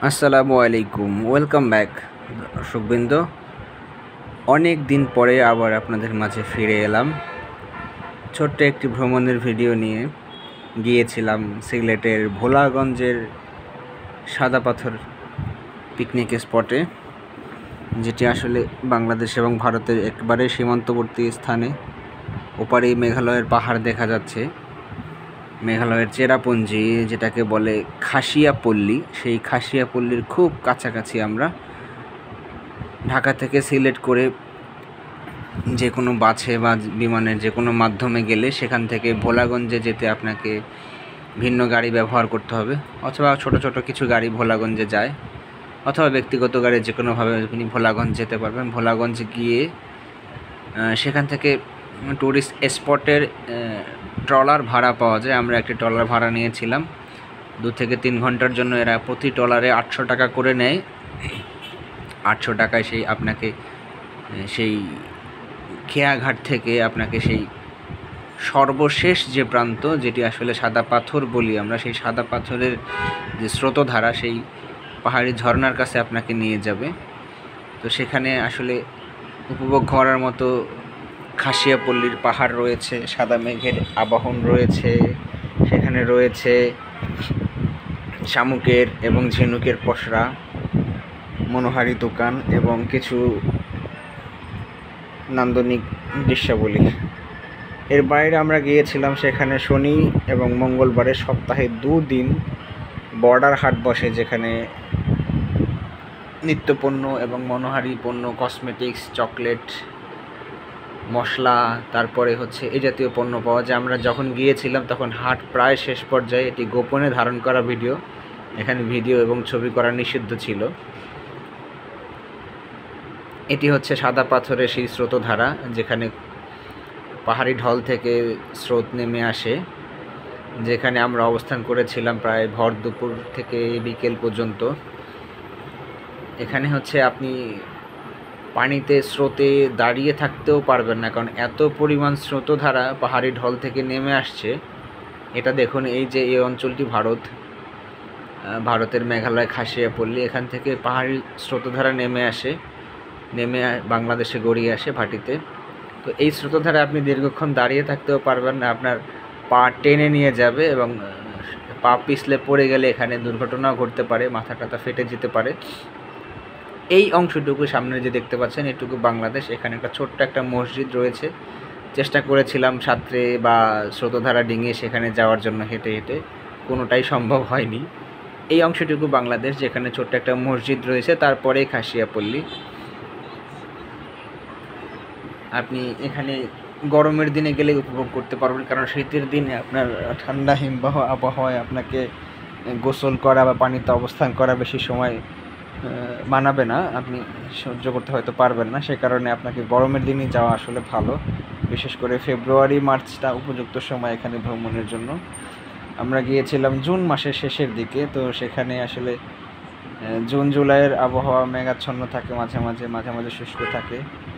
আসসালামু আলাইকুম, welcome back দর্শকবৃন্দ। অনেক দিন পরে আবার আপনাদের মাঝে ফিরে এলাম ছোট্ট একটি ভ্রমণের ভিডিও নিয়ে। গিয়েছিলাম সিলেটের ভোলাগঞ্জের সাদা পাথর পিকনিক স্পটে, যেটি আসলে বাংলাদেশ এবং ভারতের একেবারে সীমান্তবর্তী স্থানে। ওপারেই মেঘালয়ের পাহাড় দেখা যাচ্ছে, মেঘালয়ের চেরাপুঞ্জি যেটাকে বলে খাসিয়াপল্লী, সেই খাসিয়াপল্লীর খুব কাছাকাছি আমরা। ঢাকা থেকে সিলেট করে যে কোনো বাসে বা বিমানের যে কোনো মাধ্যমে গেলে সেখান থেকে ভোলাগঞ্জে যেতে আপনাকে ভিন্ন গাড়ি ব্যবহার করতে হবে, অথবা ছোট ছোট কিছু গাড়ি ভোলাগঞ্জে যায়, অথবা ব্যক্তিগত গাড়ি যে কোনোভাবে আপনি ভোলাগঞ্জ যেতে পারবেন। ভোলাগঞ্জ গিয়ে সেখান থেকে ট্যুরিস্ট স্পটের ট্রলার ভাড়া পাওয়া যায়। আমরা একটি ট্রলার ভাড়া নিয়েছিলাম 2 থেকে 3 ঘন্টার জন্য। এরা প্রতি ট্রলারে 800 টাকা করে নেয়। 800 টাকায় সেই আপনাকে সেই খেয়াঘাট থেকে আপনাকে সেই সর্বশেষ যে প্রান্ত, যেটি আসলে সাদা পাথর বলি আমরা, সেই সাদা পাথরের যে স্রোতধারা, সেই পাহাড়ি ঝর্ণার কাছে আপনাকে নিয়ে যাবে। তো সেখানে আসলে উপভোগ করার মতো খাসিয়াপল্লীর পাহাড় রয়েছে, সাদা মেঘের আবাহন রয়েছে, সেখানে রয়েছে শামুকের এবং ঝিনুকের পসরা, মনোহারী দোকান এবং কিছু নান্দনিক দৃশ্যাবলী। এর বাইরে আমরা গিয়েছিলাম সেখানে শনি এবং মঙ্গলবারে সপ্তাহে 2 দিন বর্ডার হাট বসে, যেখানে নিত্যপণ্য এবং মনোহারী পণ্য, কসমেটিক্স, চকলেট, মশলা, তারপরে হচ্ছে এই জাতীয় পণ্য পাওয়া যায়। আমরা যখন গিয়েছিলাম তখন হাট প্রায় শেষ পর্যায়ে। এটি গোপনে ধারণ করা ভিডিও, এখানে ভিডিও এবং ছবি করা নিষিদ্ধ ছিল। এটি হচ্ছে সাদা পাথরের সেই স্রোতধারা, যেখানে পাহাড়ি ঢল থেকে স্রোত নেমে আসে, যেখানে আমরা অবস্থান করেছিলাম প্রায় ভর দুপুর থেকে বিকেল পর্যন্ত। এখানে হচ্ছে আপনি পানিতে স্রোতে দাঁড়িয়ে থাকতেও পারবেন না, কারণ এত পরিমাণ স্রোতধারা পাহাড়ি ঢল থেকে নেমে আসছে। এটা দেখুন, এই যে এই অঞ্চলটি ভারতের মেঘালয় খাসিয়াপল্লী, এখান থেকে পাহাড়ি স্রোতধারা নেমে বাংলাদেশে গড়িয়ে আসে ভাটিতে। তো এই স্রোতধারা আপনি দীর্ঘক্ষণ দাঁড়িয়ে থাকতেও পারবেন না, আপনার পা টেনে নিয়ে যাবে এবং পা পিছলে পড়ে গেলে এখানে দুর্ঘটনাও ঘটতে পারে, মাথা টাথা ফেটে যেতে পারে। এই অংশটুকু সামনে যে দেখতে পাচ্ছেন, এটুকু বাংলাদেশ। এখানে একটা ছোট্ট একটা মসজিদ রয়েছে। চেষ্টা করেছিলাম সাঁতরে বা স্রোতধারা ডিঙিয়ে সেখানে যাওয়ার জন্য, হেঁটে হেঁটে কোনোটাই সম্ভব হয়নি। এই অংশটুকু বাংলাদেশ, যেখানে ছোট্ট একটা মসজিদ রয়েছে, তারপরেই খাসিয়াপল্লী। আপনি এখানে গরমের দিনে গেলে উপভোগ করতে পারবেন, কারণ শীতের দিনে আপনার ঠান্ডা হিমবাহ আবহাওয়ায় আপনাকে গোসল করা বা পানিতে অবস্থান করা বেশি সময় মানাবে না, আপনি সহ্য করতে হয়তো পারবেন না। সে কারণে আপনাকে গরমের দিনই যাওয়া আসলে ভালো। বিশেষ করে ফেব্রুয়ারি মার্চটা উপযুক্ত সময় এখানে ভ্রমণের জন্য। আমরা গিয়েছিলাম জুন মাসের শেষের দিকে, তো সেখানে আসলে জুন জুলাইয়ের আবহাওয়া মেঘাচ্ছন্ন থাকে, মাঝে মাঝে শুষ্ক থাকে।